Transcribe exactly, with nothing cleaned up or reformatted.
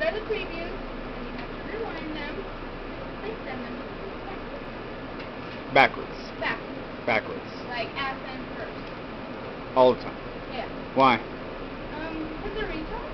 are the previews, and you have to rewind them, place them, and Backwards. backwards. Backwards. Like ass and first. All the time. Yeah. Why? Um, because they're retards.